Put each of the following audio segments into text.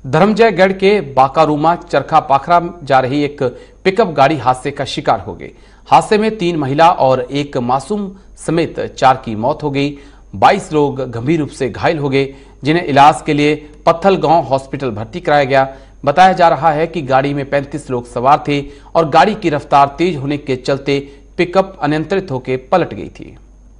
धर्मजयगढ़ के बाकारूमा चरखा पाखरा जा रही एक पिकअप गाड़ी हादसे का शिकार हो गई। हादसे में 3 महिला और एक मासूम समेत 4 की मौत हो गई। 22 लोग गंभीर रूप से घायल हो गए, जिन्हें इलाज के लिए पत्थलगांव हॉस्पिटल भर्ती कराया गया। बताया जा रहा है कि गाड़ी में 35 लोग सवार थे और गाड़ी की रफ्तार तेज होने के चलते पिकअप अनियंत्रित होकर पलट गई थी।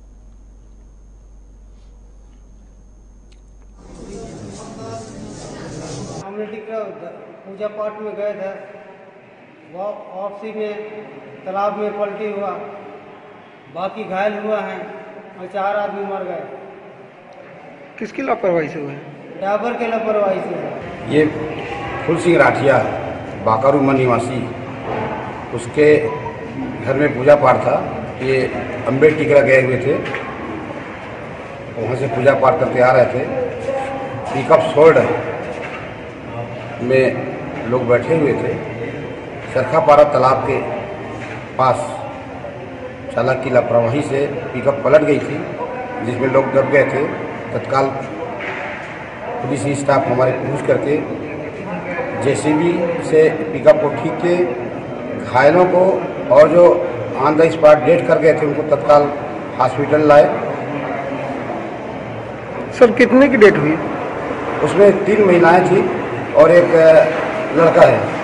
पूजा पाठ में गए थे, वापसी में तालाब में पलटी हुआ, बाकी घायल हुआ है और 4 आदमी मर गए। किसकी लापरवाही से हुआ है? ड्राइवर के लापरवाही से। ये फुल सिंह राठिया बाकारूमा निवासी, उसके घर में पूजा पाठ था। ये अम्बेड टिकरा गए हुए थे, वहाँ से पूजा पाठ करके आ रहे थे। पिकअप सोल्ड में लोग बैठे हुए थे। चरखापारा तालाब के पास चालक की लापरवाही से पिकअप पलट गई थी, जिसमें लोग दब गए थे। तत्काल पुलिस स्टाफ हमारे पहुंच करके जेसीबी से पिकअप को ठीक किए। घायलों को और जो ऑन द स्पॉट डेथ कर गए थे उनको तत्काल हॉस्पिटल लाए। सर, कितने की डेथ हुई? उसमें 3 महिलाएं थी और एक लड़का है।